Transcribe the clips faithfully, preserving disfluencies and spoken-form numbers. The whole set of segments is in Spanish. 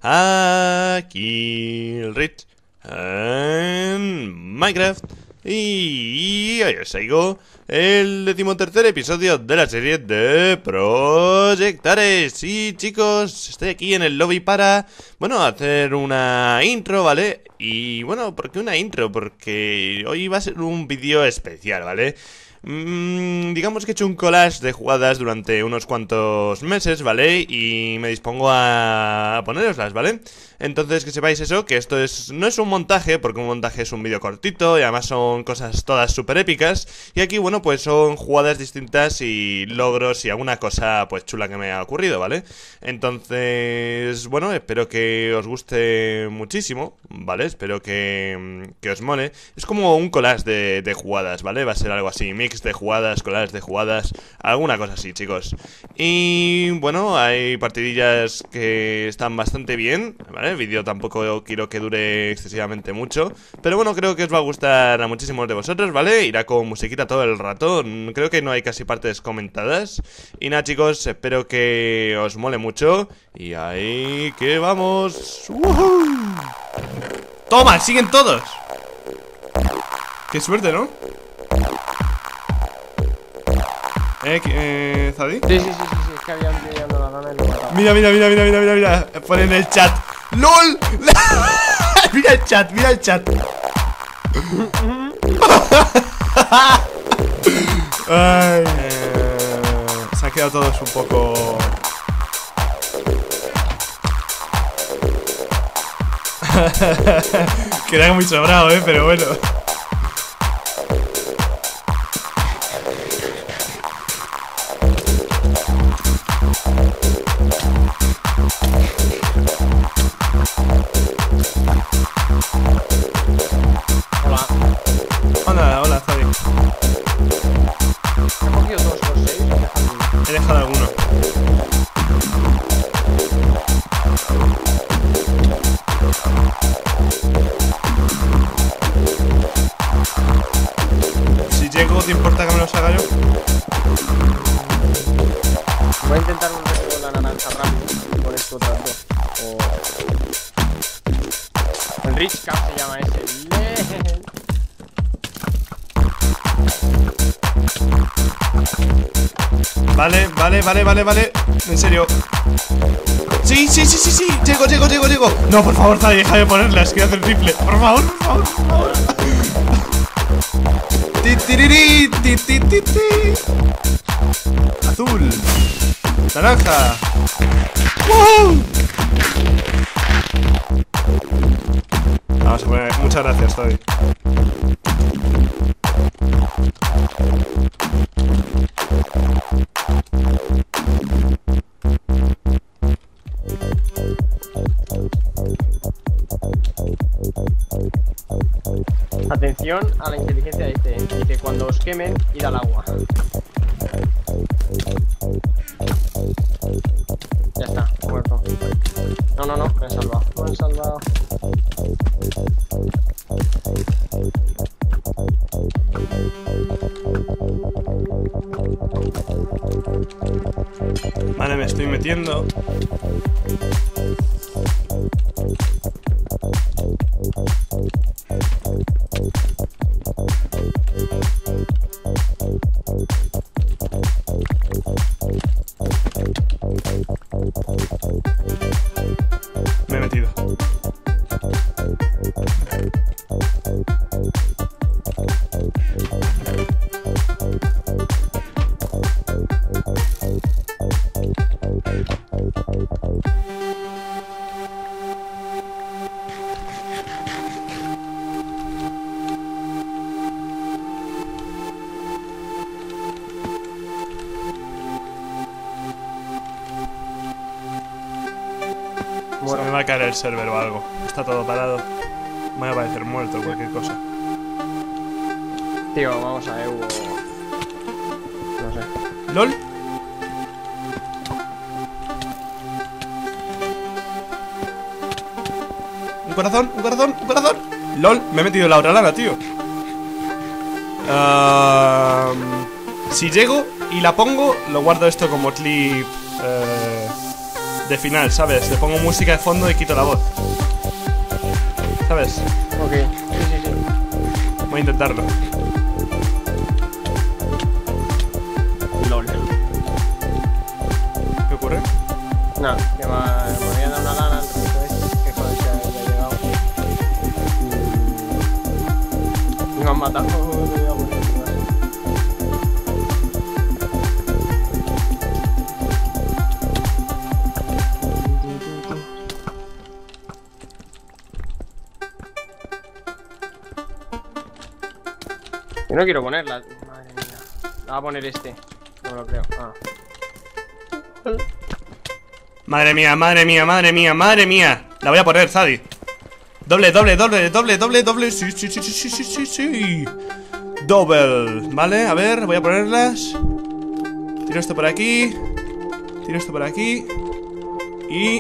Aquí el Rich en Minecraft. Y hoy os traigo el decimotercer episodio de la serie de Projectares. Y chicos, estoy aquí en el lobby para, bueno, hacer una intro, ¿vale? Y bueno, ¿por qué una intro? Porque hoy va a ser un vídeo especial, ¿vale? Mm, digamos que he hecho un collage de jugadas durante unos cuantos meses, ¿vale? Y me dispongo a poneroslas, ¿vale? Entonces que sepáis eso, que esto es no es un montaje, porque un montaje es un vídeo cortito y además son cosas todas súper épicas. Y aquí, bueno, pues son jugadas distintas y logros y alguna cosa pues chula que me ha ocurrido, ¿vale? Entonces, bueno, espero que os guste muchísimo, ¿vale? Espero que, que os mole. Es como un collage de, de jugadas, ¿vale? Va a ser algo así, mix de jugadas, collage de jugadas, alguna cosa así, chicos. Y bueno, hay partidillas que están bastante bien, ¿vale? El vídeo tampoco quiero que dure excesivamente mucho, pero bueno, creo que os va a gustar a muchísimos de vosotros, ¿vale? Irá con musiquita todo el rato, creo que no hay casi partes comentadas. Y nada, chicos, espero que os mole mucho. Y ahí que vamos. ¡Woohoo! ¡Toma! ¡Siguen todos! ¡Qué suerte!, ¿no? ¿Eh? eh ¿Zadi? Sí, sí, sí, sí, sí, es que había un tío dando la gana y lo mataba. Mira, mira, mira, mira, mira, mira, mira. Pon en el chat. ¡LOL! Mira el chat, mira el chat. Ay, eh, se han quedado todos un poco... Queda muy sobrado, eh, pero bueno. Hola. Hola, hola, Zadi. ¿He cogido todos los seis? He dejado alguno. Si llego, ¿te importa que me los haga yo? Voy a intentar un resto de la naranja rápido. Con esto otra vez. O... El Rich Cap se llama ese. Le... Vale, vale, vale, vale, vale. En serio. Sí, sí, sí, sí, sí. Llego, llego, llego, llego. No, por favor, Zadi, déjame ponerlas. Quiero hacer triple. Por favor, por favor, por favor. Ti, tiriri, ti, ti, ti, ti. Azul. Naranja. ¡Wow! Vamos a poner. Muchas gracias, Zadi. Atención a la inteligencia de este. Dice, cuando os quemen, id al agua. Ya está, muerto. No, no, no, me he salvado. Me he salvado. Vale, me estoy metiendo. Me he metido. Se me va a caer el server o algo. Está todo parado. Me va a parecer muerto o cualquier cosa. Tío, vamos a Evo. No sé. ¿LOL? Un corazón, un corazón, un corazón. LOL, me he metido la otra lana, tío. Uh, si llego y la pongo, lo guardo esto como clip. Eh, de final, ¿sabes? Le pongo música de fondo y quito la voz, ¿sabes? Ok, sí, sí, sí. Voy a intentarlo. LOL. ¿Qué ocurre? Nada, que me, me había dado una lana al ratito este, que joder, se había llegado. Y me han matado. Me voy a morir, yo no quiero ponerla. Madre mía. La voy a poner este. No me lo creo. Ah. Madre mía, madre mía, madre mía, madre mía. La voy a poner, Zadi. Doble, doble, doble, doble, doble, doble. Sí, sí, sí, sí, sí, sí, sí, sí. Double. Vale, a ver, voy a ponerlas. Tiro esto por aquí. Tiro esto por aquí. Y...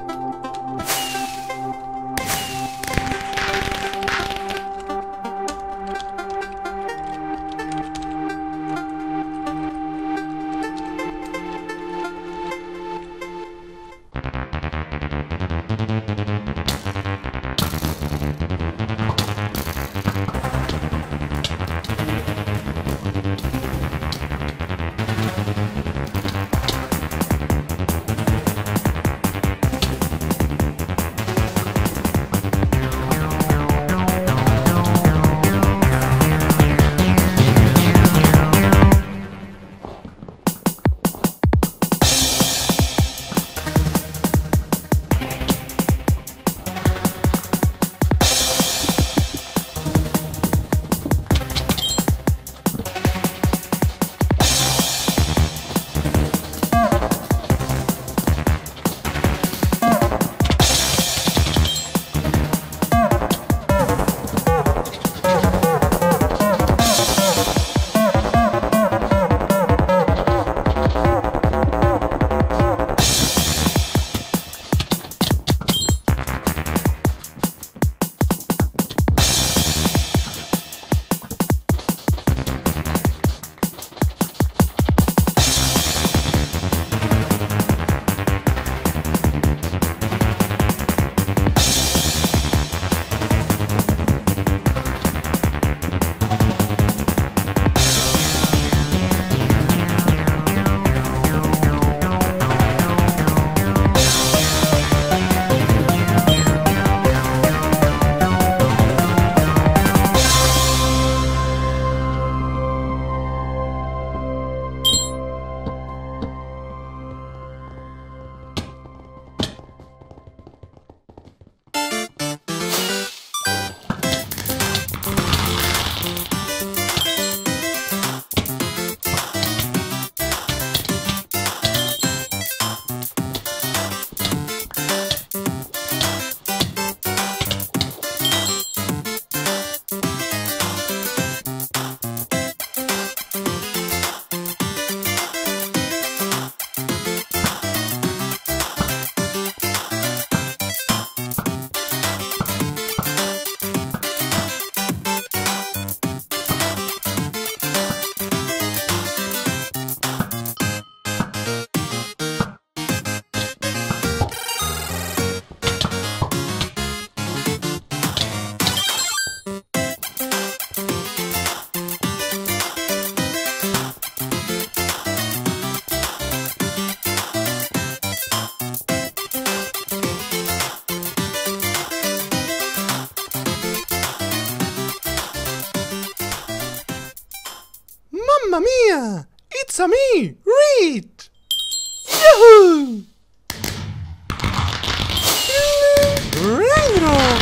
Mamma mia! It's a me, Reed! Yahoo! Raindrop!